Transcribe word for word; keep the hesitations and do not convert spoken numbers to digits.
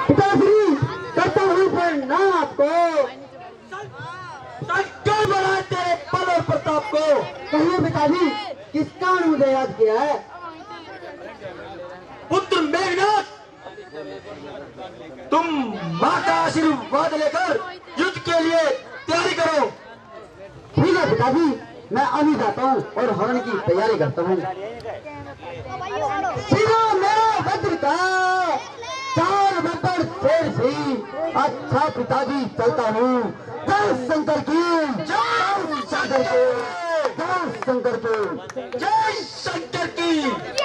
पिताश्री करता हूँ प्रणाम आपको। क्यों बढ़ाए तेरे बल और प्रताप को? कहिए पिताजी किस कारण मुझे याद किया है? पुत्र मेघनाथ, तुम माँ का आशीर्वाद लेकर युद्ध के लिए तैयारी करो। ठीक है पिताजी, मैं अभी जाता हूँ और हवन की तैयारी करता हूँ। सीधा मेरा वज्र का चार बब्बर शेर से। अच्छा पिताजी चलता हूँ। जय शंकर की जय शंकर की जय शंकर की जय शंकर की।